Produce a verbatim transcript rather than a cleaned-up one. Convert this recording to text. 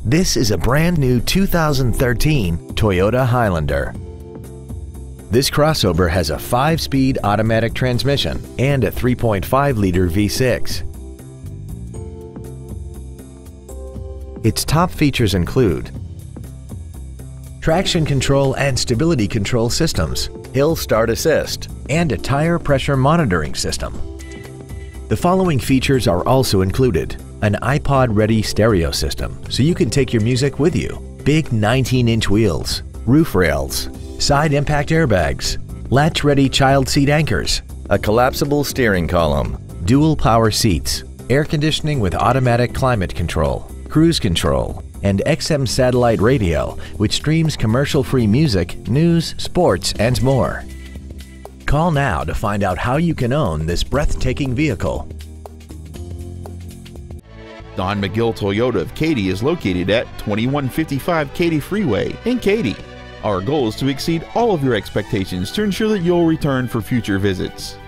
This is a brand new two thousand thirteen Toyota Highlander. This crossover has a five-speed automatic transmission and a three point five liter V six. Its top features include traction control and stability control systems, hill start assist, and a tire pressure monitoring system. The following features are also included: an iPod-ready stereo system so you can take your music with you, big nineteen inch wheels, roof rails, side impact airbags, latch-ready child seat anchors, a collapsible steering column, dual power seats, air conditioning with automatic climate control, cruise control, and X M satellite radio, which streams commercial-free music, news, sports, and more. Call now to find out how you can own this breathtaking vehicle. Don McGill Toyota of Katy is located at twenty-one fifty-five Katy Freeway in Katy. Our goal is to exceed all of your expectations to ensure that you'll return for future visits.